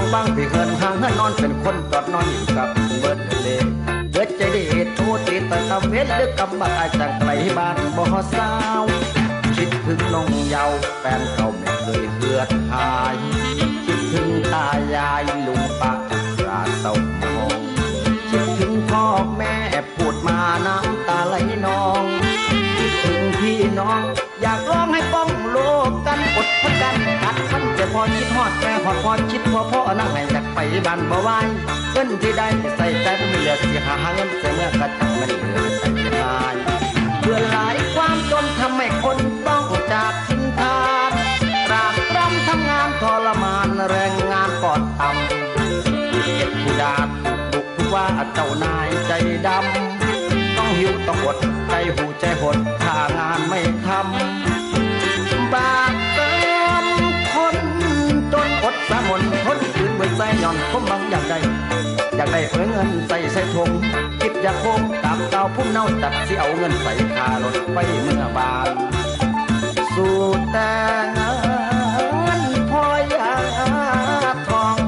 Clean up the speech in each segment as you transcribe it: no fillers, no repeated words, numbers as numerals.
บางพี่เฮินห่างเฮินนอนเป็นคนจอดนอนอยู่กับเบิร์ดเลยเบิร์ดใจดีโทษตีแต่ตะเวทเลือกกำบัดอาจากไกลบ้านบ่สาวคิดถึงน้องเยาแฟนเก่าไม่เคยเหือดหายคิดถึงตายายลุงป้าราเศร้ามองคิดถึงพ่อแม่พูดมาน้ำตาไหลนองคิดถึงพี่น้องอยากร้องให้ป้องโลกกันอดพักกันกัดขันแต่พอคิดฮอดแม่ฮอดพอคิดพ่อนั่งให้จากไปบ้านบ่ไหวเงินที่ได้ใส่ใจไม่เหลือสิหาเงินเสียเมื่อกระจังมันเหลือใจหายเบื่อหลายความจนทำให้คนต้องจากทิ้งทานรากรำทำงานทรมานแรงงานปอดต่ำเก็บผู้ดาถูกว่าเจ้านายใจดำต้องหิวต้องอดใจหูใจหดถ้างานไม่ทำบากเติมคนจนอดสะมนทนคืนเบิดใจย่อนผมบังอยากได้เงินใส่ถุงคิดอยากคงตามเก่าพุ่มเน่าตัดสิเอาเงินใส่คารถไปเมื่อบานสู่แต่งานพอยาทอง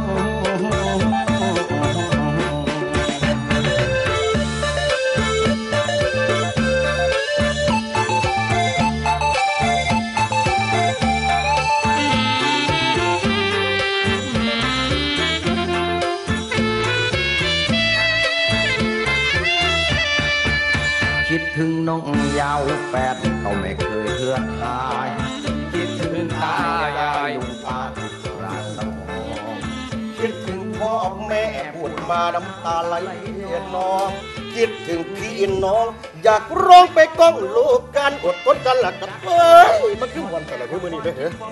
คิดถึงน้องยาวแฟนเขาไม่เคยเหือดหายคิดถึงตายายลุงป้าราสมองคิดถึงพ่อแม่พูดมาน้ำตาไหลนองคิดถึงพี่น้องอยากร้องไปก้องลูกกันอดทนกันหลักกันเฮ้ยมันคือวันอะไรพี่มือนี้เด้อ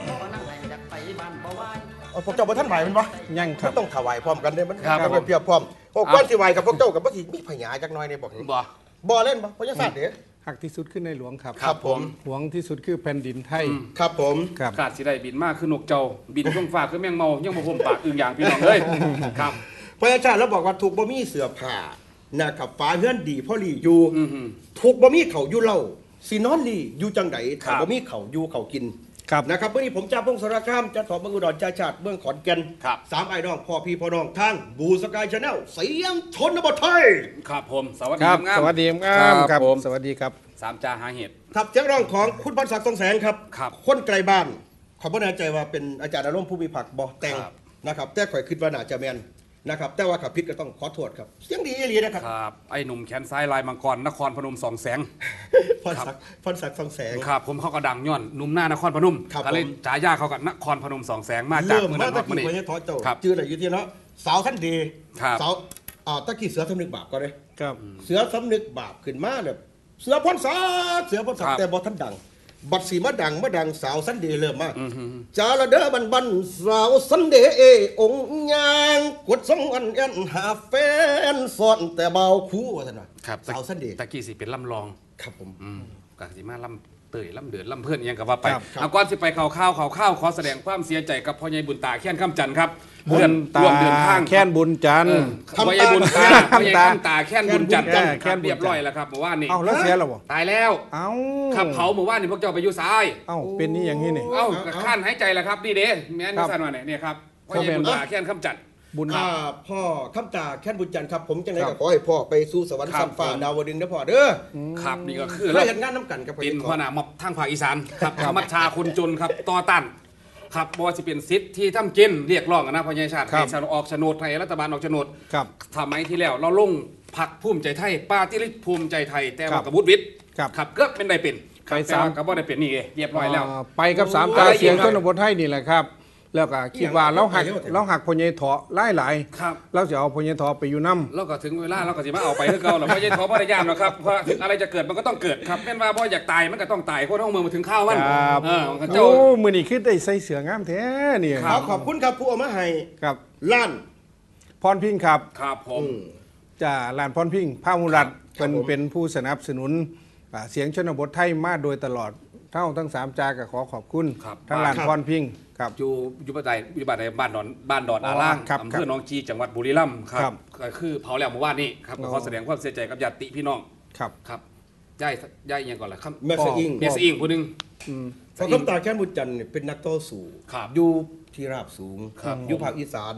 พวกเจ้าบ่ท่านไหวมันปะยังครับต้องถวายพร้อมกันเลยมันเพียบพร้อมพวกก้อนสิไหวกับพวกเจ้ากับพวกที่มีพญาจักน้อยในบอกบ่เล่นปะพญาศาสตร์เด้อหักที่สุดขึ้นในหลวงครับครับผมหวงที่สุดคือแผ่นดินไทยครับผมขาดสิได้บินมากคือนกเจ้าบินช่วงฟ้าคือแมงเมายังมาพมปากอึ่งอย่างพี่น้องเลยครับพญาศาสตร์แล้วบอกว่าถูกบ่มีเสื้อผ้านะครับฟ้าเฮือนดีพ่อหลีอยู่ถูกบ่มีเขาอยู่เล่าสินอนหลีอยู่จังไดถ้าบ่มีเขาอยู่เขากินนะครับวันนี้ผมจ่าพงศธรคามจะถอดเมืองอุดรจ่าชาติเมืองขอนแก่น3ไอ้น้องพ่อพี่พ่อน้องทางบูสกายชาแนลเสียงชนบทไทยครับผมสวัสดีครับสวัสดีครับครับสวัสดีครับ 3จ่าหาเหตุครับเสียงร้องของคุณพรศักดิ์ทองแสงครับคนไกลบ้านขอบ่แน่ใจว่าเป็นอาจารย์อารมณ์ผู้มีผักบ่แต่งนะครับแต่ข่อยคิดว่าน่าจะแม่นนะครับแต่ว่าขับพิษก็ต้องขอโทษครับเสียงดีเลยนะครับครับไอ้หนุ่มแขนซ้ายลายมังกรนครพนม2 แสงพรศักดิ์ทองแสงครับผมเขาก็ดังย้อนหนุ่มหน้านครพนมก็เลยฉายาเขากับนครพนม2 แสงมาจากเมืองนครพนมครับชื่ออะไรอยู่ที่เนาะสาวขั้นดีสาวตะกี้เสือสำนึกบาปก็เลยครับเสือสำนึกบาปขึ้นมาเนี่ยเสือพรศักดิ์แต่บ่ทันดังบัดสีมาดังสาวสันเดย์เริ่มมาจาระเด้อบันสาวสันเดย์องค์ยางกดสองอันแอนหาแฟนสอนแต่เบาคู่ว่าท่านว่าสาวสันเดย์ตะกี้สิเป็นลำลองครับผมกะสิมาลำเตยลำเดือดลำเพื่อนยังกับว่าไปเอาก่อนสิไปข่าวขอแสดงความเสียใจกับพ่อใหญ่บุญตาแค้นข้ามจันทร์ครับเพื่อนร่วมเดินทางแค้นบุญจันทร์พ่อใหญ่บุญตาพ่อใหญ่ข้ามตาแค้นบุญจันทร์แค้นเรียบร้อยแล้วครับเมื่อวานนี้เอ้าแล้วเสียแล้วบ่ตายแล้วเอ้าขับเผาเมื่อวานนี้พวกเจ้าไปอยู่ซ้ายเอ้าเป็นนี่อย่างนี้นี่เอ้าข้านหายใจแล้วครับนี่เด้แม่นสั่นว่าเนี่ยครับพ่อใหญ่บุญตาแค้นข้ามจันทร์บุญพ่อข้ามตาแค้นบุญจันทร์ครับผมจังได๋ก็ขอให้พ่อไปสู่สวรรค์ชั้นฟ้าดาวดึงส์เด้อพ่อเด้อครับนี่ก็คือเราเฮ็ดงานนำกันครับเป็นหัวหน้าม็อบทางภาคอีสานครับมัชชาคนจนครับต่อต้านครับบ่ว่าสิเป็นสิทธิ์ที่ทำกินเรียกร้องนะพ่อใหญ่ชาติให้ออกโฉนดให้รัฐบาลออกโฉนดทำไมที่แล้วเราลงพรรคภูมิใจไทยปาร์ตี้ลิสต์ภูมิใจไทยแต่ว่ากระบุวิทย์ครับก็เป็นได้เป็นไป3 ก็บ่ได้เป็นนี่เรียบร้อยแล้วไปกับ3ตาเสียงชนบทไทยนี่แหละครับแล้วก็คิดว่าเราหักพญายเถาะหลายเราจะเอาพญายเถาะไปอยู่น้ำแล้วก็ถึงเวลาเราก็สิมาเอาไปคือเก่าแล้วพญายเถาะบ่ได้ย่านหรอกครับเพราะถึงอะไรจะเกิดมันก็ต้องเกิดครับแม่นว่าบ่อยากตายมันก็ต้องตายคนท้องเมืองมาถึงข้าวมันโอ้มื้อนี้คือได้ใส่เสื้องามแท้นี่ขอบคุณครับผู้เอามาให้ครับล้านพรพิงค์ครับครับผมจ้าล้านพรพิงค์ภาคมุรัตเป็นผู้สนับสนุนเสียงชนบทไทยมาโดยตลอดทั้ง3จาก็ขอขอบคุณทั้งล้านพรพิงค์ครับอยู่บ้านบ้านดอนอาล่างอำเภอหนองจีจังหวัดบุรีรัมย์ครับก็คือเผาแล้วเมื่อวานนี้ครับขอแสดงความเสียใจกับญาติพี่น้องครับย่ายยังก่อนล่ะครับแม่สอิงคนนึงพอคำตาแค้นบุญจันทร์เป็นนักต่อสู้อยู่ที่ราบสูงอยู่ภาคอีสาน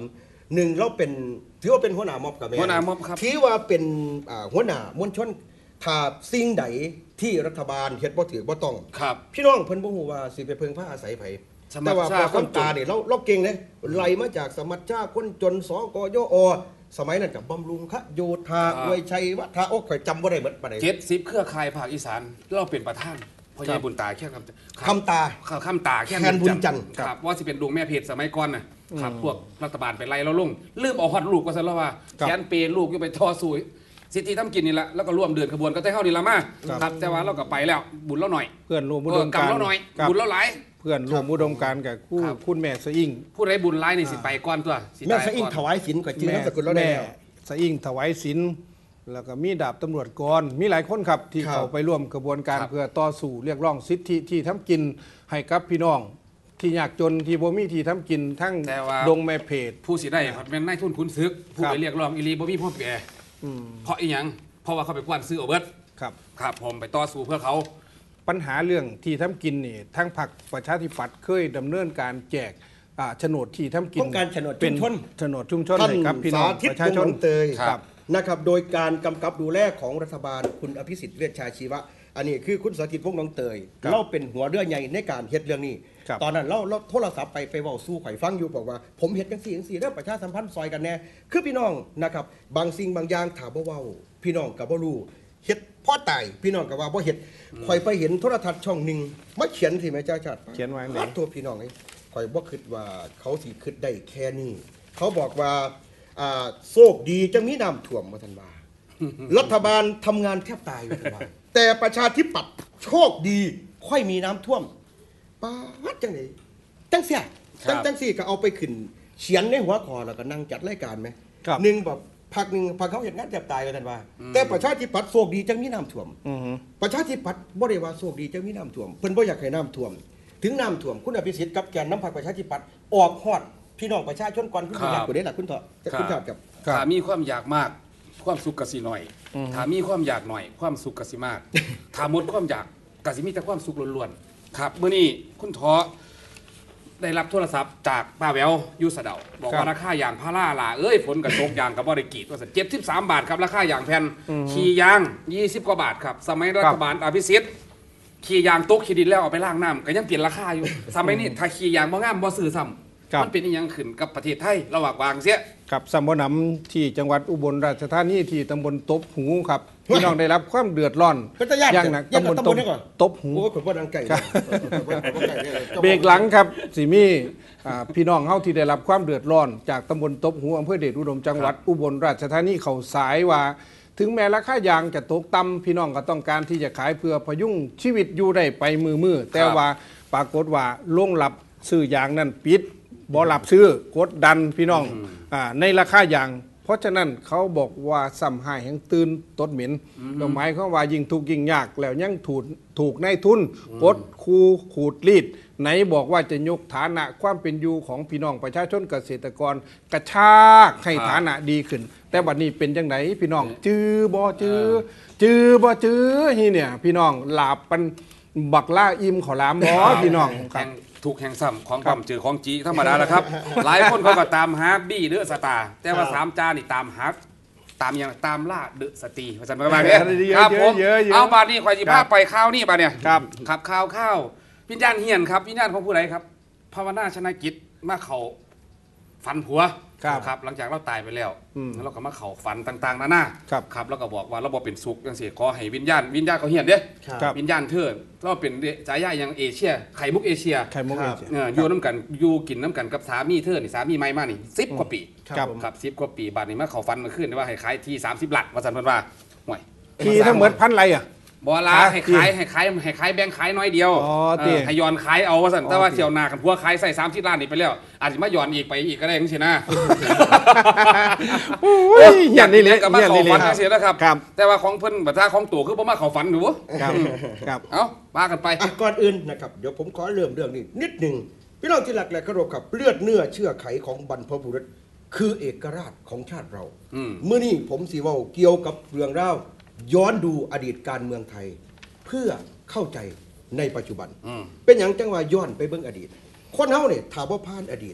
หนึ่งเราเป็นถือว่าเป็นหัวหน้าม็อบกับแม่หัวหน้าม็อบครับถือว่าเป็นหัวหน้ามวลชนถ้าสิ่งใดที่รัฐบาลเฮ็ดบ่ถือบ่ต้องครับพี่น้องเพิ่นบ่ฮู้ว่าสิไปเพิ่งพาอาศัยไผสมัแต่ครว่าพชาอติคนตาเนี่ยเราเก่งเลยไล่มาจากสมัชชาคนจนสกยอสมัยนั้นกับบำรุงขโยธาอวยชัยวัฒนาโอ้ข่อยจำบ่ได้หมดปานใด 70เครือข่ายภาคอีสานเราเป็นประธานพ่อใหญ่บุญตาแค่คำคำตาคำตาแค่แคนบุญจันทร์ครับว่าสิเป็นดวงแม่เพจสมัยก่อนนะครับพวกรัฐบาลไปไล่เราลงลืมเอาฮอดลูกก็ซะแล้วว่าแขนเปลูกอยู่ไปทอสู้สิทธิทำกินนี่แหละแล้วก็ร่วมเดินขบวนก็ได้เข้านี่ละมาครับแต่ว่าเราก็ไปแล้วบุญเราหน่อยเพื่อนร่วมอุดมกรรการมณ์เราหน่อยครับบุญเราหลายเพื่อนร่วมอุดมการณ์กับครับคุณแม่สะอิ่งผู้ใดบุญหลายนี่สิไปก่อนตัวสิแม่ตายสะอิ่งก่อนถวายศีลก็จื้อนามสกุลเราได้แม่แล้วสะอิ่งถวายศีลแล้วก็มีดาบตำรวจกรมีหลายคนครับที่ครับเขาไปร่วมกระบวนการครับเพื่อต่อสู้เรียกร้องสิทธิที่ทำกินให้กับพี่น้อง ที่ยากจนที่บ่มีที่ทำกินทั้งแต่ว่าดงแม่เพจผู้สิได้ผัดแม่นนายทุนขุนศึกผู้ครับไปเรียกร้องอีลีบ่มีพ่อแก่เพราะอีหยังเพราะว่าเขาไปกว้านซื้อเอาเบิดครับครับผมไปต่อสู้เพื่อเขาปัญหาเรื่องที่ทำกินนี่ทั้งพรรคประชาธิปัตย์เคยดำเนินการแจกโฉนดที่ทำกินต้องการโฉนดชุมชนเป็นโฉนดชุมชนท่านให้กับพี่น้องสาธิตประชาชนวงศ์เตยครับนะครับ โดยการกำกับดูแลของรัฐบาลคุณอภิสิทธิ์เวชชาชีวะ อันนี้คือคุณสาธิตวงศ์น้องเตยครับเราเป็นหัวเรือใหญ่ในการเฮ็ดเรื่องนี้ครับตอนนั้นเราโทรศัพท์ไปเว้าสู้ข่อยฟังอยู่บอกว่าผมเฮ็ดจังซี่จังซี่เด้อประชาสัมพันธ์ซอยกันแน่คือพี่น้องนะครับบางสิ่งบางอย่างถามบ่เว้าพี่น้องก็บ่รู้เฮ็ดพ่อตายพี่น้องก็ว่าบ่เฮ็ดข่อยไปเห็นโทรทัศน์ช่องหนึงมาเขียนสิแม่เจ้าชาติเขียนไว้ไหนตัวพี่น้องไอ้ข่อยบ่คิดว่าเขาสิคิดได้แค่นี้เขาบอกว่าโชคดีจังมีน้ำท่วมว่าท่านว่า รัฐบาลทำงานแทบตายว่าท่านว่าแต่ประชาธิปัตย์โชคดีค่อยมีน้ำท่วมป้าดจังไดจังเสียครับจังสี่ก็เอาไปขึ้นเขียนในหัวคอแล้วก็นั่งจัดรายการไหมครับหนึ่งแบบพักหนึ่งพักเขาเห็นงานแทบตายว่าท่านว่า แต่ประชาธิปัตย์โชคดีจังมีน้ำท่วมอือฮึประชาธิปัตย์บ่ได้ว่าโชคดีจังมีน้ำท่วมเพิ่นบ่อยากให้น้ำท่วม ถึงน้ำท่วมคุณอภิสิทธิ์กับแกนน้ำพรรคประชาธิปัตย์ออกฮอดพี่น้องประชาชนก่อนคุณครับอยากกว่านี้ล่ะคุณเถาะคุณเถาะกับครับถ้ามีความอยากมาก ความสุขกสิหน่อย ถ้ามีความอยากหน่อย ความสุขกสิมาก ถ้าหมดความอยากกสิมีแต่ความสุขล้วนๆครับเมื่อนี้คุณท้อได้รับโทรศัพท์จากป้าแววอยูสะเดาบอกว่าราคายางพาราล่ะเอ้ยฝนกระตกยางกับบริกีดว่าสัน73 บาทครับราคายางแผ่นขี่ยาง 20 กว่าบาทครับสมัยรัฐบาลอภิสิทธิ์ขี่ยางตกขี่ดินแล้วเอาไปล้างน้ำก็ยังเปลี่ยนราคาอยู่ สมัยนี้ถ้าขี่ยางบ่งามบ่ซื้อซ้ครับำมันเป็นอีหยังขึ้นกับประเทศไทยระหว่างวางเสียครับสำบนำที่จังหวัดอุบลราชธานีที่ตำบลตบหูครับพี่น้องได้รับความเดือดร้อนเป็นตาญาติอย่างหนักญาติกับตำบลนี่ก่อนตบหูโอ้ยผมว่าดังไก่นะเบรกหลังครับสิมีพี่น้องเฮาที่ได้รับความเดือดร้อน จากตำบลตบหูอำเภอเดชอุดมจังหวัดอุบลราชธานีเขาสายว่า ถึงแม้ราคายางจะตกต่ำพี่น้องก็ต้องการที่จะขายเพื่อพยุงชีวิตอยู่ได้ไปมือแต่ว่าปรากฏว่าลงหลับซื้อยางนั้นปิดบ่หลับซื้อกดดันพี่น้องในราคายาง เพราะฉะนั้นเขาบอกว่าซ้ำหายแห่งตื่นตดเหม็นก็หมายความว่ายิ่งทุกข์ยิ่งยากแล้วยังถูกนายทุนกดคูขูดรีดไหนบอกว่าจะยกฐานะความเป็นอยู่ของพี่น้องประชาชนเกษตรกรกระชากให้ฐานะดีขึ้น แต่บัดนี้เป็นจังไดพี่น้องจื้อบ่จื้อฮีเนี่ยพี่น้องหลาบปันบักล่าอิ่มขอลามบ่พี่น้องครับแห่งถูกแห่งซ้ำของปั๊มเจอของจีธรรมดาแล้วครับ หลายคนเขาก็ตามหาบี้เดอะสตาร์แต่ว่าสามจานนี่ตามหาตามอย่างตามล่าเดอะสตรีภาษาประมาณนี้ครับผมเยอะๆเอาบาดนี้ข่อยสิพาไปข้าวนี่บาดเนี่ยครับขับข้าววิญญาณเฮียนครับวิญญาณของผู้ใดครับภาวนาชนะกิจมาเขาฝันผัวครับหลังจากเราตายไปแล้วอืมแล้วเราก็มาเขาฝันต่างๆนานาครับครับแล้วก็บอกว่าเราบอกเป็นสุขจังซี่ขอให้วิญญาณเขาเฮียนเด้ครับวิญญาณเธอเราเป็นฉายาอย่างเอเชียไข่มุกเอเชียไข่มุกครับอยู่น้ำกันอยู่กินน้ำกันกับสามีเธอนี่สามีใหม่มานี่10 กว่าปีครับครับ10 กว่าปีบาดนี้มาเขาฟันมาขึ้นว่าให้ขายที่30 หลักว่าสันเพิ่นว่าห่วยที่ทั้งหมดพันไรอ่ะบ่ลาฮะให้ขายแบ่งขายน้อยเดียวอ๋อติให้ย้อนขายเอาว่าสันแต่ว่าติเที่ยวหนากันพวกขายใส่30 ล้านนี่ไปแล้วอาจจะมาย้อนอีกไปอีกก็ได้จังซี่นะอย่างนี้เลยกับมาเขาฝันจังซี่นะครับครับแต่ว่าของเพิ่นบัดถ้าของตัวคือบ่มาเขาฝันดูครับครับเอ้ามากันไปอ่ะก่อนอื่นนะครับเดี๋ยวผมขอเริ่มเรื่องนี้นิดหนึ่งพี่น้องที่รักและเคารพครับเลือดเนื้อเชื่อไขของบรรพบุรุษคือเอกราชของชาติเราอืมเมื่อนี้ผมสีว่าเกี่ยวกับเรื่องราวย้อนดูอดีตการเมืองไทย เพื่อเข้าใจในปัจจุบันอืมเป็นอย่างจังว่าย้อนไปเบิ่งอดีต คนเฮาเนี่ยถามว่าผ่านอดีต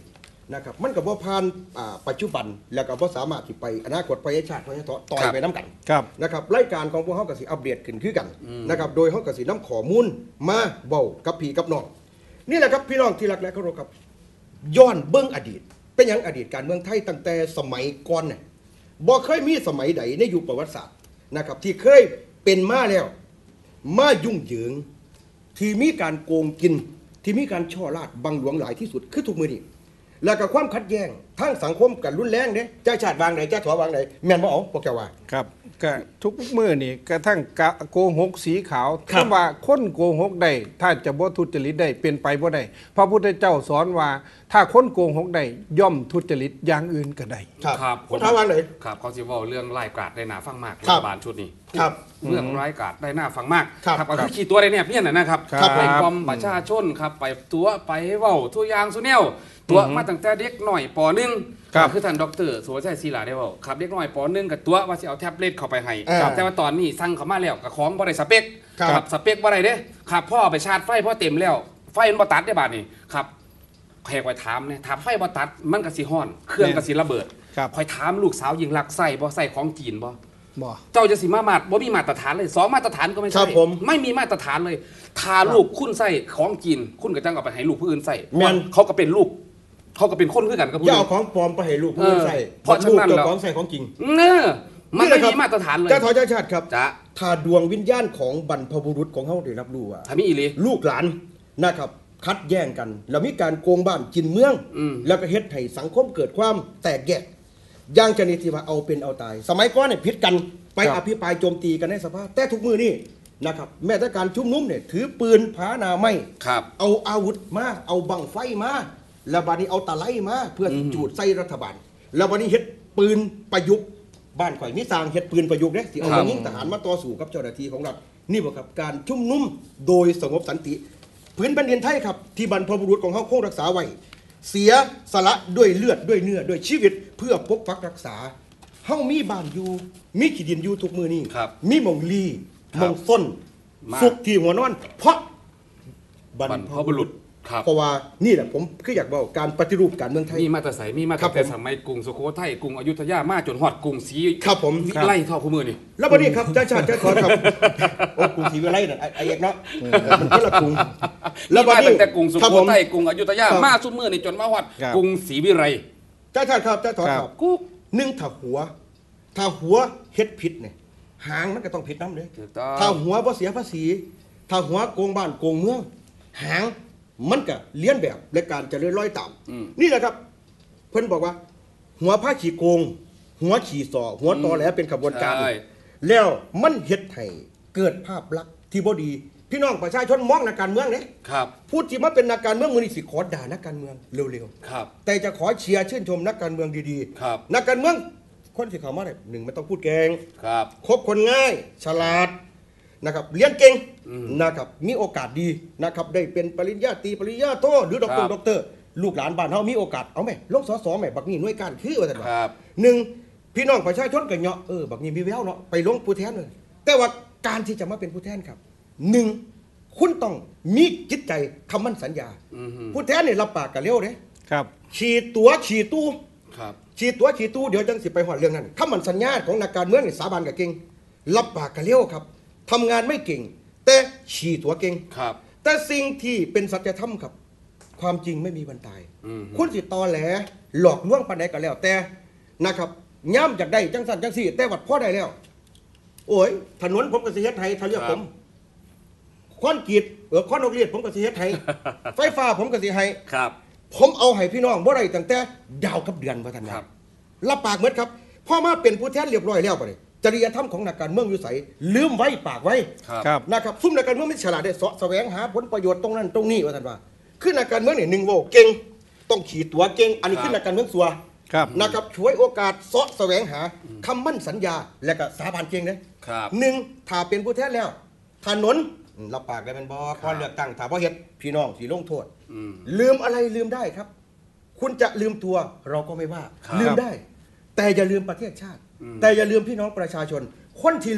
นะครับมันก็บ่ผ่านปัจจุบันแล้วก็บ่สามารถที่ไปอนาคตประเทศชาติประเทศต่อยไปน้ำกันครับนะครับรายการของพวกเฮาก็สิอัปเดตขึ้นคือกันนะครับโดยเฮาก็สินำข้อมูลมาเว้ากับพี่กับน้องนี่แหละครับพี่น้องที่รักและเคารพครับย้อนเบิ่งอดีตเป็นหยังอดีตการเมืองไทยตั้งแต่สมัยก่อนเนี่ยบ่เคยมีสมัยใดในยุคประวัติศาสตร์นะครับที่เคยเป็นมาแล้วมายุ่งเหยิงที่มีการโกงกินที่มีการช่อราดบังหลวงหลายที่สุดคือทุกมือนี้แล้วก็ความขัดแย้งทางสังคมกันรุนแรงเด้จ้าชาติวางไหนจ้าถอวางไหนแม่นบ่เอาพวกแกว่าครับก็ทุกมื้อนี่กระทั่งโกหกสีขาวครับคำว่าคนโกหกได้ถ้าจะบ่ทุจริตได้เป็นไปบ่ได้พระพุทธเจ้าสอนว่า ถ้าคนโกหกได้ย่อมทุจริตอย่างอื่นก็ได้ครับคนถามวางไหนครับเขาสิเว้าเรื่องรายกาดได้น่าฟังมากครัรับ ฐบาลชุดนี้ครับเรื่องรายกาดได้น่าฟังมากครับก็คือขี่ตัวได้เนี่ยเพี้ยนนะครับครับไปกอมประชาชนครับไปตัวไปเว้าทุกอย่างสุแนวตัวมาตั้งแต่เด็กหน่อยป .1 ครับคือท่านดรสุวชัยศรีลาได้เว้าครับเด็กน้อยป .1 กับตัวว่าสิเอาแท็บเล็ตเข้าไปให้ครับแต่ว่าตอนนี้สั่งเข้ามาแล้วกับของบ่ได้สเปคครับสเปคบ่ได้เด้ครับพ่อเอาไปชาร์จไฟพ่อเต็มแล้วไฟมันบ่ตัดได้บาดนี้ครับแขกไว้ถามเนี่ยถามไฟบ่ตัดมันก็สิฮ้อนเครื่องก็สิระเบิดครับคอยถามลูกสาวยิงรักใส่บ่ใส่ของจีนบ่บ่เจ้าจะสิมามาดบ่มีมาตรฐานเลย2มาตรฐานก็ไม่ครัใช่บผมไม่มีมาตรฐานเลยถ้าลูกคุณใส่ของจีนคุณก็จังเอาไปให้ลูกผู้อื่นใส่แม่นเขาก็เป็นลูกเขาก็เป็นคนคือกันกับผู้อย่าอื่เอานของปลอมไปให้ลูกผู้อื่นใส่เพราะฉะนั้นลูกแล้วเจ้าของใส่ของจริงเนอมันไม่มีมาตรฐานเลยจ้าถอยจ้าชาติครับจ้ะถ้าดวงวิญญาณของบรรพบุรุษของเขาได้รับรู้ว่าถ้ามีอีหลีลูกหลานนะครับคัดแย่งกัน แล้วมีการโกงบ้านกินเมือง แล้วก็เฮ็ดให้สังคมเกิดความแตกแยกอย่างชนิดที่ว่าเอาเป็นเอาตาย สมัยก่อนเนี่ยพิษกันไปครับอภิปรายโจมตีกันในสภาแต่ทุกมือนี่นะครับแม้แต่การชุมนุมเนี่ยถือปืนผาหนาไม้ครับเอาอาวุธมาเอาบังไฟมาแล้วบัดนี้เอาตะไลมาเพื่อจูดใส่รัฐบาล แล้วบัดนี้เฮ็ดปืนประยุกต์บ้านข่อยมีสร้างเฮ็ดปืนประยุกต์เนี่ยสิเอาครับมายิงทหารมาต่อสู้กับเจ้าหน้าที่ของรัฐนี่บ่ครับการชุมนุมโดยสงบสันติพื้นแผ่นดินไทยครับที่บรรพบุรุษของเขาคงรักษาไว้เสียสละด้วยเลือดด้วยเนื้อด้วยชีวิตเพื่อปกปักรักษาเฮามีบ้านอยู่มีขี้ดินอยู่ทุกมือนี่ครับมีหมองลีครับหมองส้นมาสุขที่หัวนอน เพราะบรรพบุรุษครับเพราะว่านี่แหละผมคืออยากบอกการปฏิรูปการเมืองไทยมีมาแต่ใสมีมาครัแต่บผมสมัยกรุงสุโขทัยกรุงอยุธยามาจนฮอดกรุงศรีครับผมวิไลเท่าคู่มือนี่แล้ววันนี้ครับจ้าชาติจ้าขอครับโอ้กรุงศรีวิไลน่ะไอ้เอกเนาะมันคนละกรุงแล้ววันมานี้ตั้งแต่กรุงสุครับโขผมทัยกรุงอยุธยาครับมาสุดมือนี่จนมาฮอดครับกรุงศรีวิไลจ้าชาติครับจ้าขอคครัรับบกุ๊กหนึ่งถ้าหัวเฮ็ดผิดเนี่ยหางมันก็ต้องผิดน้ำเลยถูกต้องถ้าหัวบ่เสียภาษี ถ้าหัวโกงบ้านโกงเมือง หางมันก็เลี้ยนแบบและการเจะเลื่อนร้อยต่ำนี่แหละครับ เพิ่นบอกว่า หัวผ้าขี่โกง หัวขี่สอหัวตอแหลเป็นขบวนการใช่แล้วมันเฮ็ดให้เกิดภาพลักษณ์ที่บ่ดี พี่น้องประชาชนมองนักการเมืองเนี่ยครับพูดที่มาเป็นนักการเมืองมือนี่สิขอด่านักการเมืองเร็วๆครับแต่จะขอเชียร์ชื่นชมนักการเมืองดีครับนักการเมืองคนที่เข้ามาเนี่ยหนึ่งไม่ต้องพูดเก่งครับคบคนง่าย ฉลาดนะครับเรียนเก่งนะครับมีโอกาสดีนะครับได้เป็นปริญญาตรีปริญญาโทหรือด็อกเตอครัร์บด็อกเตอร์ลูกหลานบ้านเฮามีโอกาสเอาไหมลงสสไหมบักนี้หน่วยการคือว่าซั่นว่าครับหนึ่งพี่น้องประชาชนก็เนาะบักนี้มีแววเนาะไปลงผู้แทนเลยแต่ว่าการที่จะมาเป็นผู้แทนครับหนึ่งคุณต้องมีจิตใจคำมั่นสัญญา ผู้แทนนี่รับปากกันเร็วเด้ครับขี่ตัวขี่ตู้ครับขี่ตัวขี่ตู้เดี๋ยวจังสิไปหอดเรื่องนั้นคำมันสัญญาของนักการเมืองนี่สาบานกับเก่งรับปากกันเร็วครับทำงานไม่เก่ง แต่ขี่ตัวเก่งครับแต่สิ่งที่เป็นสัจธรรมครับ ความจริงไม่มีวันตาย คุณสิตอแหลหลอกลวงปานใดก็แล้ว แต่นะครับย่ำจากได้จังสันจังสี่ แต่วัดพ่อได้แล้ว โอ้ยถนนผมก็สิเฮ็ดให้ถ้าเรียกผมค้อนกรีดค้อนนกเรียดผมก็สิเฮ็ดให้ ไฟฟ้าผมก็สิให้ครับผมเอาให้พี่น้องบ่ได้ตั้งแต่ดาวกับเดือนว่าท่านครับรับปากเหมือนครับพอมาเป็นผู้แทนเรียบร้อยแล้วปะเนี่ยจริยธรรมของนักการเมืองอยู่ใสลืมไว้ปากไว้ครับครับนะครับซุ่มนักการเมืองไม่ฉลาดได้เสาะแสวงหาผลประโยชน์ตรงนั้นตรงนี้ว่าท่านว่าคือนักการเมืองเนี่ยหนึ่งโวเก่งต้องขี่ตัวเก่งอันนี้ครับคือนักการเมืองสัวครับนะครับช่วยโอกาสเสาะแสวงหาคำมั่นสัญญาและก็สาบานเก่งนะครับ หนึ่งถ้าเป็นผู้แทนแล้วถนนรับปากได้เป็นบ่พอเลือกตั้งถ้าบ่เฮ็ดพี่น้องสิลงโทษ ลืมอะไรลืมได้ครับ คุณจะลืมตัวเราก็ไม่ว่าครับลืมได้ แต่อย่าลืมประเทศชาติ แต่อย่าลืมพี่น้องประชาชน คนที่เลือก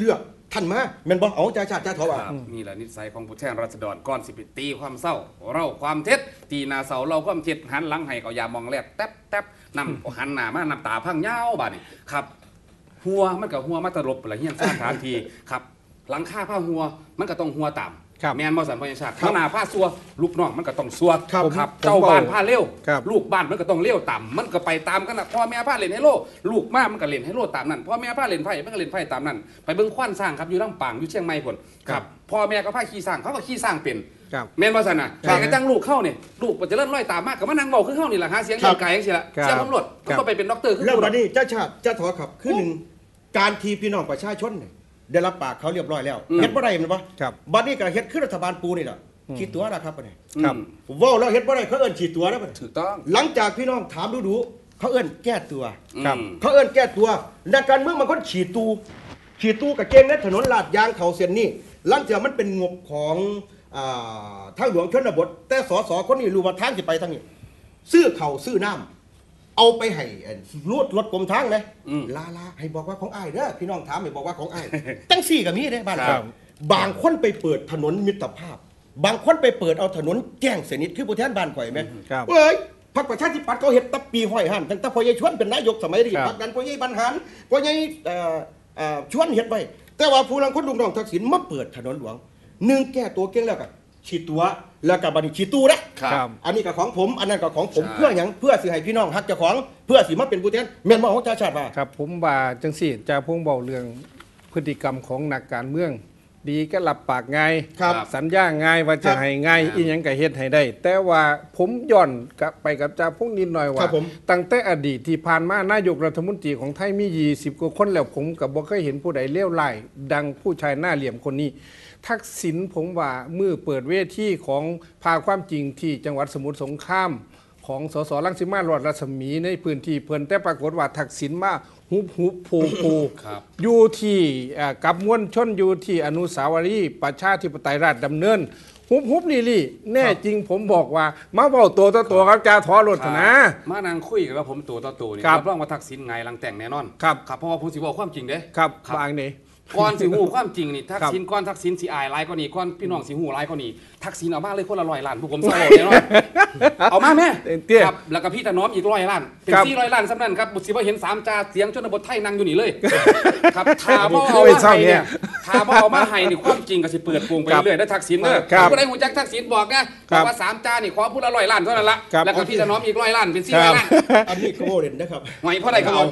ท่านมาแม่นบ่เอาใจชาติใจทอว่านี่แหละนิสัยของผู้แทนราษฎรก่อนสิไปตีความเศร้าเราความเท็จตีหนาเสาเราความเท็จหันหลังให้เขายามองแลดแต๊บแต๊บนำหันหน้ามานำตาพังยาวบาดนี่ครับหัวมันกับหัวมาตลบอะไรเฮี้ยนสร้างฐานทีครับหลังค่าผ้าหัวมันก็ต้องหัวต่ำแมนมอสันพญาชาติข้างหน้าผ้าซัวลูกน้องมันก็ต้องซัวครับเจ้าบ้านผ้าเลี้ยวลูกบ้านมันก็ต้องเลี้ยวต่ำมันก็ไปตามกันนะพ่อแม่ผ้าเล่นให้โลลูกมากมันก็เล่นให้โลตามนั้นพ่อแม่ผ้าเล่นไพ่มันก็เล่นไพ่ตามนั้นไปเบิ้งขวัญสร้างครับอยู่ลำปางอยู่เชียงใหม่ผลครับพ่อแม่ก็ผ้าขี้สร้างเขาก็ขี้สร้างเป็นแมนมอสันนะแต่ก็จังลูกเข้าเนี่ยลูกมันจะเลื่อนลอยตามมากกับมันนางเบาขึ้นเข้านี่แหละฮะเสียงไก่ยังเสียละเสียงตำรวจก็ไปเป็นด็อกเตอร์ขึ้นแล้ววันนี้เจ้าชาติเจ้าทอครับคือหนึ่งการทีพี่น้องประชาชนเนี่ยได้รับปากเขาเรียบร้อยแล้วเฮ็ดบ่ได้แม่นบ่บัดนี้ก็เฮ็ดคือรัฐบาลปูนี่แหละขีดตัวแล้วครับบัดนี้เว้าแล้วเฮ็ดบ่ได้เขาเอิ้นขีดตัวแล้วบัดนี้ถูกต้องหลังจากพี่น้องถามดูๆเขาเอิ้นแก้ตัวเขาเอิ้นแก้ตัวนักการเมืองบางคนขีดตูกับเก่งในถนนลาดยางเขาเส้นนี้หลังจากมันเป็นงบของทางหลวงชนบทแต่สสคนนี้รู้ว่าทางสิไปทางนี้ซื้อเขาซื้อน้ำเอาไปให้รถกรมทางเลยลาให้บอกว่าของอ้ายเด้อพี่น้องถามให้บอกว่าของอ้ายตั้งสี่กับมีเด้บ้านเราบางคนไปเปิดถนนมิตรภาพบางคนไปเปิดเอาถนนแจ้งเสนิทคือผู้แทนบ้านข่อยไหมเอ้ยพรรคประชาธิปัตย์เขาเห็ดตับปีห้อยหันตั้งแต่พ่อใหญ่ชวนเป็นนายกสมัยนี้พรรคนั้นพ่อใหญ่บรรหารพ่อใหญ่ชวนเห็ดไว้แต่ว่าผู้ลังคนลุงน้องทักษิณมาเปิดถนนหลวงหนึ่งแก้ตัวเก่งแล้วกันฉีดตัวแล้วกับบัดนี้ฉีดตู้นะอันนี้กับของผมอันนั้นกับของผมเพื่อหยังเพื่อสิให้พี่น้องฮักเจ้าของเพื่อสิมาเป็นผู้แทนแม่นบ่ของชาติว่าครับผมว่าจังสี่จะพงเบาเรื่องพฤติกรรมของนักการเมืองดีก็หลับปากง่ายสัญญาง่ายว่าจะให้ง่ายอีหยังก็เฮ็ดให้ได้แต่ว่าผมย้อนกลับไปกับจ่าพงนิดหน่อยว่าตั้งแต่อดีตที่ผ่านมานายกรัฐมนตรีของไทยมี20กว่าคนแล้วผมก็บ่เคยเห็นผู้ใดเลวร้ายดังผู้ชายหน้าเหลี่ยมคนนี้ทักษิณผมว่ามือเปิดเวทีของพาความจริงที่จังหวัดสมุทรสงครามของสสรังสิมาหลอดรัศมีในพื้นที่เพิ่นแต่ปรากฏว่าทักษิณมาหุบโผอยู่ที่กับมวลชนอยู่ที่อนุสาวรีย์ประชาธิปไตยราชดำเนินหุบลี่แน่จริงผมบอกว่ามาเว้าตัวครับจ่าทอรถนะมานางคุยกับผมตัวนี่รับรองว่าทักษิณไงลังแต่งแน่นอนครับเพราะว่าผมสิบอกความจริงเด้ครับบางนี่ก่อนสิหูความจริงนี่ทักษิณก่อนทักษิณสิอายหลายกว่านี้ก่อนพี่น้องสิหูหลายกว่านี้ทักษิณเอามาเลยคนละ100 ล้านพวกผมเศร้าแน่นอนเอามาแม่ครับแล้วก็พี่ตาน้อมอีก100 ล้านเป็น400 ล้านสำนันครับบุษบ่เห็น3จ่าเสียงชนบทไทยนั่งอยู่นี่เลยครับถามว่าเอามาให้เนี่ยถามว่าเอามาให้นี่ความจริงก็สิเปิดโปงไปเรื่อยๆได้ทักษิณเด้อผู้ใดฮู้จักทักษิณบอกนะบอกว่า3จ่านี่ขอผู้ละ100 ล้านเท่านั้นละแล้วก็พี่ตาน้อมอีก100 ล้านเป็น400 ล้านอันนี้ก็โมเดลนะครับไว้เพราะใดก็เอา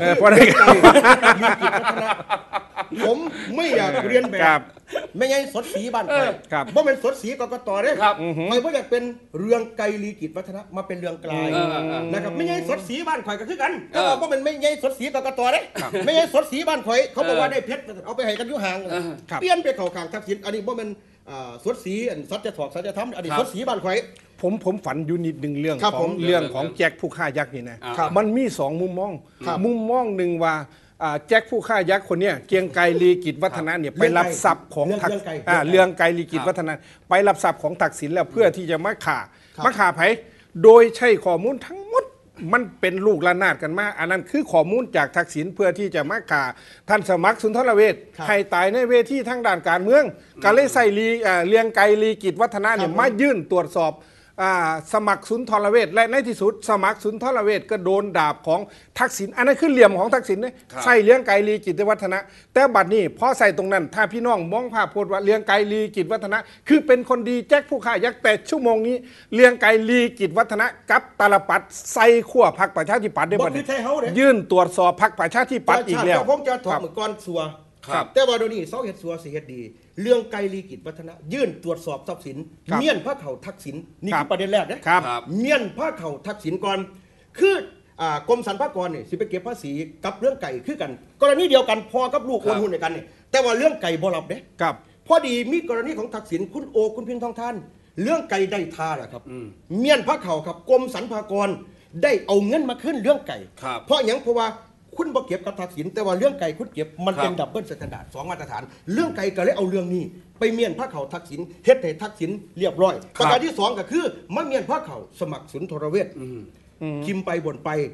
ผมไม่อยากเรียนแบบไม่ใช่สดสีบ้านใครเพราะมันสดสีกกตได้ไม่ว่าอยากเป็นเรืองไกรลีกิจวัฒนะมาเป็นเรืองไกลนะครับไม่ใช่สดสีบ้านข่อยก็คือกันก็บอกว่ามันไม่ใช่สดสีกกตได้ไม่ใช่สดสีบ้านข่อยเขาบอกว่าได้เพชรเอาไปให้กันยุห่างเปลี่ยนไปเข้าข้างทักษิณอันนี้เพราะมันสดสีสัจถอกสัจธรรมอันนี้สดสีบ้านข่อยผมฝันอยู่นิดหนึ่งเรื่องของแจ็คผู้ฆ่ายักษ์นี่นะมันมี2มุมมองหนึ่งว่าแจ็คผู้ฆ่ายักษ์คนนี้เกียงไกรลีกิจวัฒนะเนี่ยไปรับทรัพย์ของเรืองไกรลีกิจวัฒนะไปรับทรัพย์ของทักษิณแล้วเพื่อที่จะมาฆ่าไผโดยใช้ข้อมูลทั้งหมดมันเป็นลูกระนาดกันมาอันนั้นคือข้อมูลจากทักษิณเพื่อที่จะมาฆ่าท่านสมัครสุนทรเวชให้ตายในเวทีทางด้านการเมืองก็เลยใส่เรืองไกรลีกิจวัฒนะเนี่ยมายื่นตรวจสอบสมัครสุนทรเวชและในที่สุดสมัครสุนทรเวชก็โดนดาบของทักษิณอันนั้นคือเหลี่ยมของทักษิณเนี่ยใส่เลี้ยงไกรลีกิจวัฒนะแต่บัดนี้พอใส่ตรงนั้นถ้าพี่น้องมองภาพโพดว่าเลี้ยงไกรลีกิจวัฒนะคือเป็นคนดีแจ็คผู้ฆ่ายักษ์แต่ชั่วโมงนี้เลี้ยงไกรลีกิจวัฒนะกับตาลปัดใส่ขั้วพรรคประชาธิปัตย์ได้บัดนี้ยื่นตรวจสอบพรรคประชาธิปัตย์อีกแล้วผมจะถอดเหมือนก้อนสัวแต่ว่าโดยนี้เสาเห็ดสัวสิเห็ดดีเรื่องไกรลีกิจวัฒนะยื่นตรวจสอบทรัพย์สินเมียนพระเข่าทักษิณนี่คือประเด็นแรกนะเมียนพระเข่าทักษิณก่อนคือกรมสรรพากรเนี่ยสิไปเก็บภาษีกับเรื่องไก่คือกันกรณีเดียวกันพอกับลูกโอนหุ้นในกันเนี่ยแต่ว่าเรื่องไก่บ่รับเด้พอดีมีกรณีของทักษิณคุณโอคุณเพียงทองทานเรื่องไก่ได้ท่าแหละครับเมียนพระเข่าครับกรมสรรพากรได้เอาเงินมาขึ้นเรื่องไก่เพราะอย่างเพราะว่าคุณบ่เก็บกับทักษิณแต่ว่าเรื่องไก่คุณเก็บมันเป็นดับเบิลสแตนดาร์ด2 มาตรฐานเรื่องไก่ก็เลยเอาเรื่องนี้ไปเมียนพระเข่าทักษิณเฮ็ดให้ทักษิณเรียบร้อยประการที่2ก็คือมาเมียนพระเข่าสมัครสุนทรเวชพิมพ์ไปบ่นไป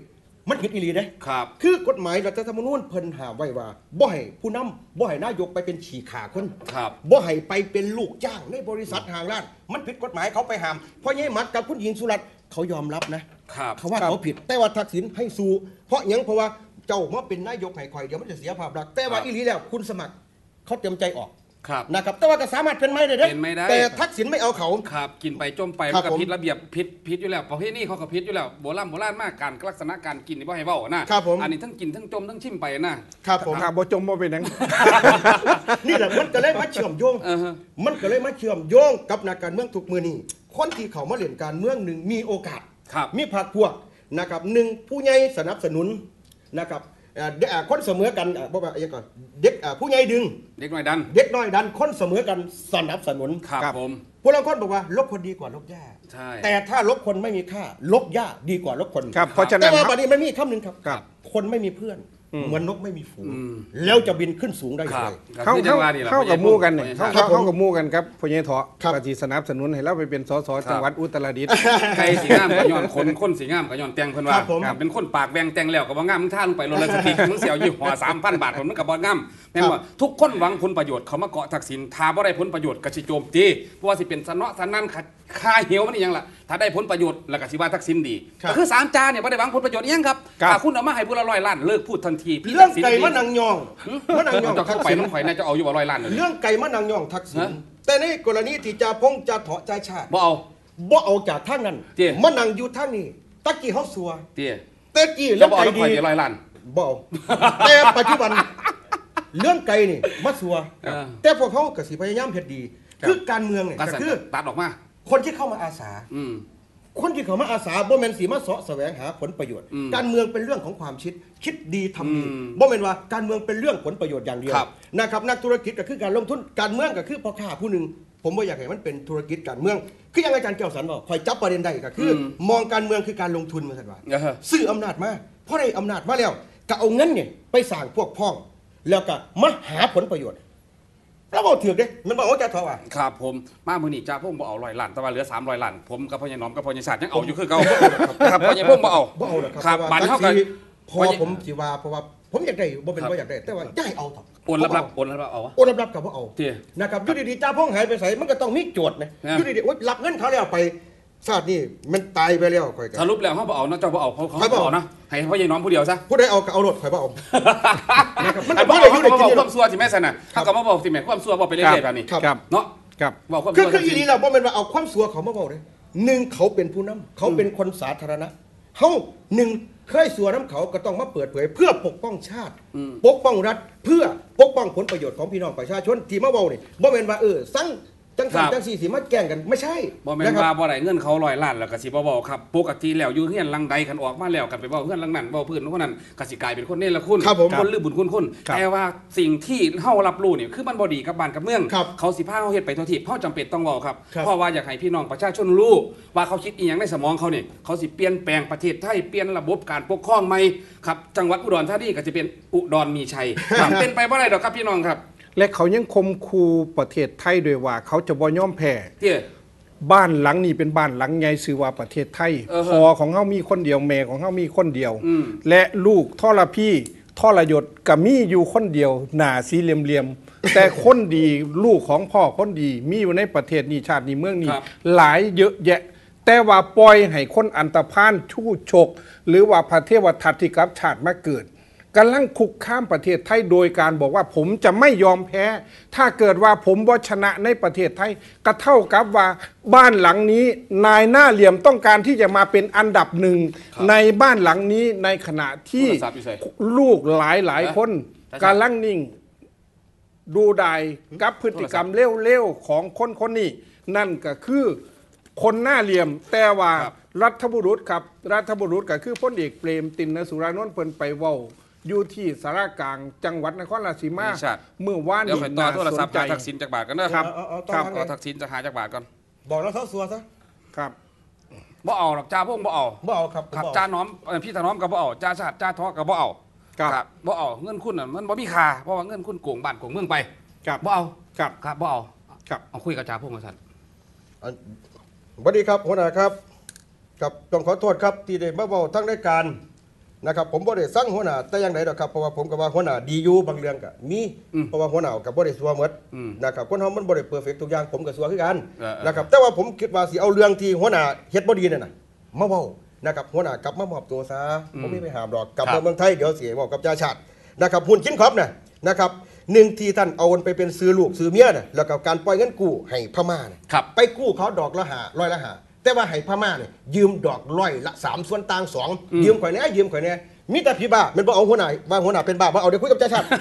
มันผิดอีหลีเด้ครับคือกฎหมายรัฐธรรมนูญเพิ่นหาไว้ว่าบ่ให้ผู้นำบ่ให้นายกไปเป็นฉี่ขาคนครับบ่ให้ไปเป็นลูกจ้างในบริษัทห้างร้านมันผิดกฎหมายเขาไปห้ามเพราะยายหมัดกับคุณหญิงสุรัตน์เขายอมรับนะครับ เขาว่าเขาผิดแต่ว่าทักษิณให้สู้เพราะหยังเพราะว่าเจ้ามาเป็นนายกให้ข่อยเดี๋ยวมันจะเสียภาพลักษณ์แต่ว่าอีหลีแล้วคุณสมัครเขาเตรียมใจออกครับนะครับแต่ว่าก็สามารถเป็นไม่ได้เด้เป็นไม่ได้แต่ทักษิณไม่เอาเขาครับกินไปจมไปครัมันบก็ผมผิดระเบียบผิดอยู่แล้วประเภทนี้เขาก็ผิดอยู่แล้วโบราณมากการลักษณะการกินนี่บ่ให้เว้านะครับผมอันนี้ทั้งกินทั้งจมทั้งชิมไปนะครับผมถ้าบ่จมบ่เป็นหยังนี่แหละมันก็เลยมาเชื่อมโยงฮะมันก็เลยมาเชื่อมโยงกับนักการเมืองทุกมือนี้คนที่เขามาเล่นการเมืองหนึ่งมีโอกาสครับมีพรรคพวกนะครับหนึ่งผู้ใหญ่สนับสนุนนะครับคนเสมอกันบอกว่าอย่างก่อนเด็กผู้ใหญ่ดึงเด็กน้อยดันเด็กน้อยดันคนเสมอกันสนับสนุนครับผมพวกเราคนบอกว่าลบคนดีกว่าลบหญ้าใช่แต่ถ้าลบคนไม่มีค่าลบหญ้าดีกว่าลบคนครับเพราะฉะนั้แต่นว่าบัดนี้มันมีคำหนึ่งครับครับคนไม่มีเพื่อนเหมือนนกไม่มีฝูงแล้วจะบินขึ้นสูงได้อคย่างรับไรเข้าคือจังหวะนี่แหละเข้ากับหมู่กันเนี่ยครับครับผมเข้ากับหมู่กันครับพญเถาะครับปฏิสนับสนุนให้เราไปเป็นสสจังหวัดอุตรดิตถ์ใครสีงามก็ย้อนคนสีงามก็ย้อนแต่งเพิ่นว่าครับผมครับเป็นคนปากแวงแต่งแล้วก็บ่งามมึงท่าลงไปโลละสติกมึงเสียวยี่ห้อ 3,000 บาทมันก็บ่งามแม่นบ่ทุกคนหวังผลประโยชน์เขามาเกาะทักษิณถ้าบ่ได้ผลประโยชน์ก็สิโจมตีเพราะว่าสิเป็นสนอสนั่นค่าเหี่ยวมันอีหยังล่ะถ้าได้ผลประโยชน์แล้วก็สิว่าทักษิณดีครับก็คือ3จาเนี่ยบ่ได้หวังผลประโยชน์อีหยังครับครับถ้าคุณเอามาให้ผู้ละ100 ล้านเลิกพูดทันทีพี่เรื่องทัษิณไก่ดีมะนางยองมะนางยองจะเข้าไปทักษิณน้องข่อยน่าจะเอาอยู่บ่100 ล้านเลยเรื่องไก่มะนางยองทักษิณฮะแต่ในกรณีที่จะพงจะเถาะใจชาติบ่เอาบ่เอาจากทางนั้นเจ๊มะนางอยู่ทางนี้ตะกี้เฮาสัวเตี้ยตะกี้แล้เรื่วองบ่เอาไก่น้องข่อยดีเดี๋ยว100 ล้านบ่เอาแต่ปัจจุบันเรื่องไก่นี่มาสัวเออแต่พวกเขาก็สิพยายามเฮ็ดดี คือการเมืองเนี่ยการก็สั่นคือตัดออกมาคนที่เข้ามาอาสาอืมคนที่เขามาอาสาบ่แม่นสีมาเสาะแสวงหาผลประโยชน์อืมการเมืองเป็นเรื่องของความคิดดีทำดีอืมบ่แม่นว่าการเมืองเป็นเรื่องผลประโยชน์อย่างเดียวครับนะครับนักธุรกิจก็คือการลงทุนการเมืองก็คือพ่อค้าผู้หนึ่งผมบ่อยากให้มันเป็นธุรกิจการเมืองคืออย่างอาจารย์แก้วสันบอกคอยจับประเด็นได้ก็คืออมองการเมืองคือการลงทุนมาสันว่าเออซื้ออำนาจมาเพราะได้อำนาจมาแล้วก็เอาเงินเนี่ยไปสร้างพวกพ้อง แล้วก็มาหาผลประโยชน์แล้วบอกถือเด้มันบอกว่าจะทอว่าครับผมมามื้อนี้จ้าพงบ่เอา100 ล้านแต่ว่าเหลือ300 ล้านผมกับพ่อใหญ่น้อมกับพ่อใหญ่ชาติยังเอาอยู่คือเก่าครับพ่อใหญ่พงบ่เอาบ่เอาหรอกคครัรับบ บ้านเฮาก็เพราะว่าผมสิว่าเพราะว่าผมอยากได้บ่เป็นครับบ่อยากได้แต่ว่าย้ายเอาเถอะโอนรับโอนรับเอาวะโอนรับกับบ่เอาเตี้ยนะครับอยู่ดีๆจ้าพ่องหายไปไสมันก็ต้องมีโจทย์นะนะอยู่ดีๆโอ๊ยรับเงินเขาแล้วไปชาตินี้มันตายไปแล้วค่อยกันสรุปแล้วเฮาบ่เอาเนาะเจ้าบ่เอาเขาใครบ่บ่เอาเอานะให้พ่อใหญ่น้อมผู้เดียวซะผู้ใดเอาก็เอารถข่อยบ่เอา นะครับมันอัก็นบ่บ่ได้เอาอยู่เขาได้บ่กินบอกความซัวสิแม่ซั่นน่ะเฮาก็มาบอกสิแม่ความซัวบ่ไปเรื่อยๆแบบนี้ครับครับเนาะครับบอกความคืซัอวคืออีหลีเราบ่แม่นว่าเอาความสัวเขามาเว้าเด้หนึ่งเขาเป็นผู้นำเขาเป็นคนสาธารณะเฮาหนึ่งเคยสัวน้ำเขาก็ต้องมาเปิดเผยเพื่อปกป้องชาติ ปกป้องรัฐเพื่อปกป้องผลประโยชน์ของพี่น้องประชาชนที่มาเว้านี่บ่แม่นว่าสั่งจังซั่นจังซี่สิมาแกล้งกันไม่ใช่บ่แม่นนะครับว่าบ่ได้เงินเขา100 ล้านแล้วก็สิบ่เว้าครับปกติแล้วอยู่เฮือนหลังใดคันออกมาแล้วกันไปเว้าเฮือนหลังนั้นเว้าพื้นคนนั้นก็สิกลายเป็นคนเนรคุณครับผมคนลือบุญคุณคุณครับแต่ว่าสิ่งที่เฮารับรู้นี่คือมันบ่ดีกับบ้านกับเมืองครับเขาสิพาเฮาเฮ็ดไปทั่วทิศเฮาจำเป็นต้องเว้าครับครับเพราะว่าอยากให้พี่น้องประชาชนรู้ว่าเขาคิดอีหยังในสมองเขานี่เขาสิเปลี่ยนแปลงประเทศไทยเปลี่ยนระบบการปกครองใหม่ครับจังหวัดอุดรธานีก็จะเป็นอุดรมีชัยครับเป็นไปบ่ได้ดอกครับพี่น้องครับและเขายังคมคูประเทศไทยด้วยว่า เขาจะบ่ยอมแพ้เตี้ยบ้านหลังนี้เป็นบ้านหลังใหญ่ชื่อว่าประเทศไทยเออพอของเฮามีคนเดียวแม่ของเฮามีคนเดียวอืมและลูกทรพี่ทรยศก็มีอยู่คนเดียวหน้าสีเหลี่ยมๆ แต่คนดีลูกของพ่อคนดีมีอยู่ในประเทศนี้ชาตินี้เมืองนี้ครับหลายเยอะแยะ แต่ว่าปล่อยให้คนอันตพาลชู้ฉก หรือว่าพระเทวทัตที่กับชาติมาเกิดกำลังคุกข้ามประเทศไทยโดยการบอกว่าผมจะไม่ยอมแพ้ ถ้าเกิดว่าผมว่าชนะในประเทศไทยก็เท่ากับว่าบ้านหลังนี้นายหน้าเหลี่ยมต้องการที่จะมาเป็นอันดับหนึ่งในบ้านหลังนี้ในขณะที่โทรศัพท์อยู่ไสลูกหลายคนนะกำลังนิ่ง ดูได้กับพฤติกรรมเร็วๆของคนนี้ นั่นก็คือคนหน้าเหลี่ยม แต่ว่าครับรัฐบุรุษครับรัฐบุรุษก็คือพลเอกเปรมติณสุรานนท์เพิ่นไปเว้าอยู่ที่สารกลางจังหวัดนครราชสีมานี่ชัดเมื่อวานเดี๋ยวนี้ข่อยต่อโทรศัพท์ใจหาทักษิณจากบาทกันนะครับครับขอทักษิณจะหาจากบาทก่อนบอกแล้วเขาสัวซะครับบ่เอาหรอกจ้าพวกบ่เอาบ่เอาครับครับบ่เอจ้าน้อมพี่ถนอมก็บ่เอาจ้าชาติจ้าทอก็บ่เอาครับบ่เอาเงินคุณน่ะมันบ่มีค่าเพราะว่าเงินคุณโกงบ้านโกงเมืองไปครับบ่เอาครับครับบ่เอาครับเอาคุยกับจ้าพวกมาสั่นสวัสดีครับหัวหน้าครับต้องขอโทษครับที่ได้มาเว้าทั้งรายการนะครับผมบ่ได้สั่งหัวหน้าแต่อย่างใดดอกครับเพราะว่าผมก็ว่าหัวหน้าดีอยู่บางเรื่องก็มีเพราะว่าหัวหน้าก็บ่ได้ซัวหมดนะครับคนเฮามันบ่ได้เพอร์เฟคทุกอย่างผมก็ซัวคือกันนะครับแต่ว่าผมคิดว่าสิเอาเรื่องที่หัวหน้าเฮ็ดบ่ดีนั่นน่ะมาเว้านะครับหัวหน้ากลับมามอบตัวซะผมไม่ไปหามดอกกลับมาเมืองไทยเดี๋ยวสิเว้ากับชาตินะครับหุ้นคินครอบน่ะนะครับหนึ่งที่ท่านเอาไปเป็นซื้อลูกซื้อเมียน่ะแล้วก็การปล่อยเงินกู้ให้พม่าน่ะไปกู้เขาดอกละ500ละ5แต่ว่าให้พม่าเนี่ยยืมดอก3ส่วนต่าง2ยืมข่อยแน่ยืมข่อยแน่มีแต่พี่บ้ามันบ่เอาหัวหน้าว่าหัวหน้าเป็นบ้าบ่เอาเดี๋ยวคุยกับชาติ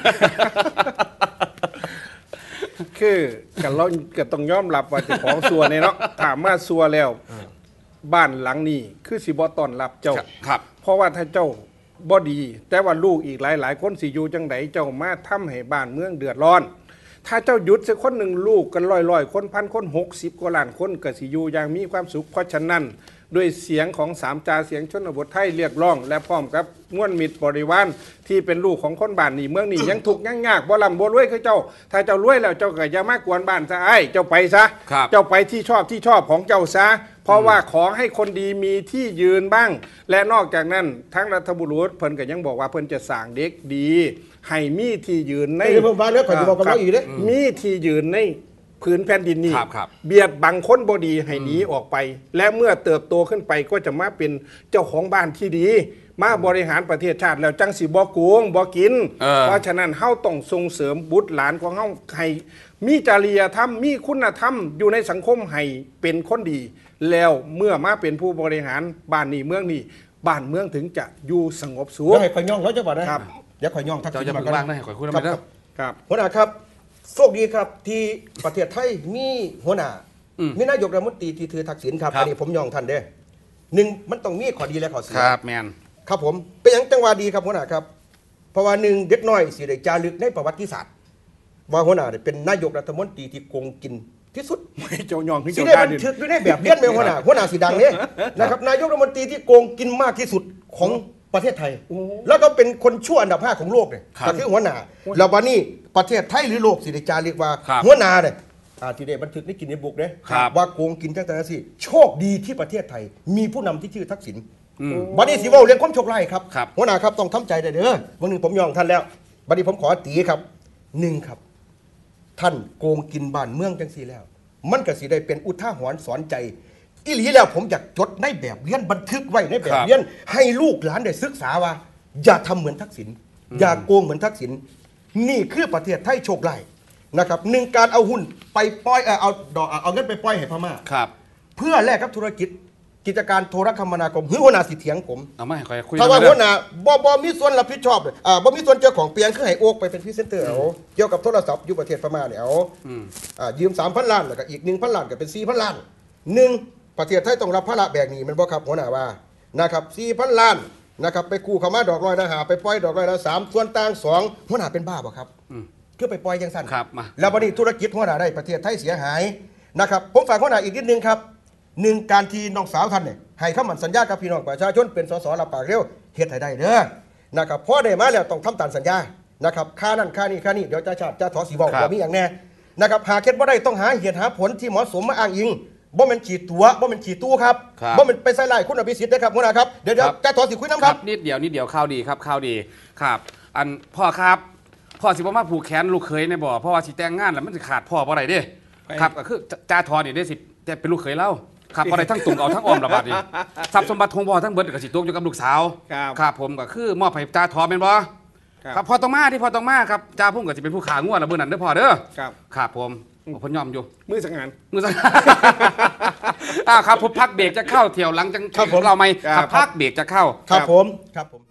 คือกันเราก็ต้องยอมรับว่าเจ้าของซัวเนี่ยเนาะถามว่าซัวแล้วบ้านหลังนี้คือสิบ่ต้อนรับเจ้าเพราะว่าถ้าเจ้าบ่ดี แต่ว่าลูกอีกหลายคนสิอยู่จังไดเจ้ามาทำให้บ้านเมืองเดือดร้อน ถ้าเจ้าหยุดสักคนหนึ่งลูกกันร้อยคนพันคน60 กว่าล้านคนก็สิอยู่อย่างมีความสุขเพราะฉะนั้นด้วยเสียงของสามจาเสียงชนบทไทยเรียกร้องและพร้อมกับม้วนมิตรบริวารที่เป็นลูกของคนบ้านนี่เมืองนี่ยังทุกข์ยังยากบ่ลำบ่รวยคือเจ้าถ้าเจ้ารวยแล้วเจ้าก็อย่ามากวนบ้านซะไอ้เจ้าไปซะเจ้าไปที่ชอบของเจ้าซะเพราะว่าขอให้คนดีมีที่ยืนบ้างและนอกจากนั้นทั้งรัฐบุรุษเพิ่นก็ยังบอกว่าเพิ่นจะสร้างเด็กดีให้มีที่ยืนในมีที่ยืนในพื้นแผ่นดินนี้เบียดบังคนบดีให้หนีออกไปและเมื่อเติบโตขึ้นไปก็จะมาเป็นเจ้าของบ้านที่ดีมาบริหารประเทศชาติแล้วจังสิบ่โกงบ่กินเพราะฉะนั้นเฮาต้องส่งเสริมบุตรหลานของเฮาให้มีจริยธรรมมีคุณธรรมอยู่ในสังคมให้เป็นคนดีแล้วเมื่อมาเป็นผู้บริหารบ้านนี้เมืองนี้บ้านเมืองถึงจะอยู่สงบสุขให้ข่อยย่องเขาจะบอกนะครับเดี๋ยวข่อยย่องทักเจ้าจะมาบ้างได้ข่อยคุยนำเด้อครับหัวหน้าครับโชคดีครับที่ประเทศไทยมีหัวหน้ามีนายกรัฐมนตรีที่ถือทักษิณครับอันนี้ผมยองท่านเด้อ1มันต้องมีข้อดีและข้อเสียครับแมนครับผมเป็นอย่างจังหวะดีครับหัวหน้าครับเพราะว่า1เด็กน้อยสิได้จารึกในประวัติศาสตร์ว่าหัวหน้าเป็นนายกรัฐมนตรีที่โกงกินที่สุดเจ้ายองที่สิได้บันทึกอยู่ในแบบเรียนแม่หัวหน้าสิดังเนี่ยนะครับนายกรัฐมนตรีที่โกงกินมากที่สุดของประเทศไทยแล้วก็เป็นคนชั่วอันดับ5ของโลกเนี่ยก็คือหัวหน้าแล้ววันนี้ประเทศไทยหรือโลกสิได้จารึกว่าหัวหน้าเนี่ยที่ได้บันทึกในกินในบุกเนี่ยว่าโกงกินจังแต่สิโชคดีที่ประเทศไทยมีผู้นำที่ชื่อทักษิณบัดนี้สิว่าเรื่องความโชคร้ายครับหัวหน้าครับต้องทำใจได้เด้อวันหนึ่งผมยอมท่านแล้วบัดนี้ผมขอตีครับ1ครับท่านโกงกินบ้านเมืองจังซี่แล้วมันก็สิได้เป็นอุทาหรณ์สอนใจอีหลีแล้วผมอยากจดในแบบเรียนบันทึกไว้ในแบบเรียนให้ลูกหลานได้ศึกษาว่าอย่าทำเหมือนทักษิณอย่าโกงเหมือนทักษิณนี่คือประเทศไทยโชคร้ายนะครับ1การเอาหุ้นไปปล่อยเอาเงินไปปล่อยให้พม่าเพื่อแลกกับธุรกิจกิจการโทรคมนาคมหัวหน้าสิเถียงผมเอาไม่ค่อยคุยถ้าว่าหัวหน้าบ่มีส่วนรับผิดชอบบ่มีส่วนเจ้าของเปียงคือให้โอกไปเป็นพรีเซนเตอร์เอาเกี่ยวกับโทรศัพท์อยู่ประเทศพม่าเนี่ยเอายืม 3,000 ล้านแล้วก็อีก 1,000 ล้านก็เป็น 4,000 ล้าน1ประเทศไทยต้องรับภาระแบกหนี้มันบ่ครับหัวหน้าว่านะครับ 4,000 ล้านนะครับไปกู้เข้ามาดอกร้อยละ5ไปปล่อยดอกร้อยละ3ส่วนต่าง2หัวหน้าเป็นบ้าบ่ครับคือไปปล่อยจังซั่นแล้วบัดนี้ธุรกิจหัวหน้าได้ประเทศไทยเสียหายนะครับผมฝากหัวหน้าอีกนิดนึงครับ1การที่น้องสาวท่านเนี่ยให้คำมั่นสัญญากับพี่น้องประชาชนเป็นสสรับปากเร็วเฮ็ดให้ได้เด้อนะครับพอได้มาแล้วต้องทำตามสัญญานะครับค่านั่นค่านี่เดี๋ยวจะถอสีบอกว่ามีอย่างแน่นะครับหาเฮ็ดบ่ได้ต้องหาเหตุหาผลที่เหมาะสมมาอ้างอิงบ่แม่นฉีดตัวบ่แม่นฉีดตู้ครับบ่แม่นไปใส่ร้ายคุณอภิสิทธิ์นะครับหัวหน้าครับเดี๋ยวจะถอสีคุยน้ำครับนิดเดียวข่าวดีครับข่าวดีครับอันพ่อครับพ่อสิบ่มาผูกแขนลูกเขยในบ่เพราะว่าสิแต่งงานแล้วมันสิขาดพ่อบ่ได้เด้ครับก็คือจ่าทอนี่ได้สิแต่เป็นลูกเขยเล่าครับอะไรทั้งตุ่งเอาทั้งออมระบาดนี่ทรัพย์สมบัติของพ่อทั้งเบิดกับสิตกอยู่กับลูกสาวครับผมก็คือมอบให้จ่าทอเป็นบ่ครับพอต้องมาครับจ่าพุ่งก็จะเป็นผู้ขางัวระเบิดนั่นเด้อพ่อเด้อครับผมผมยอมอยู่มือสังหารครับผมพักเบรกจะเข้าเที่ยวหลังจังเราไหมพักเบรกจะเข้าครับผม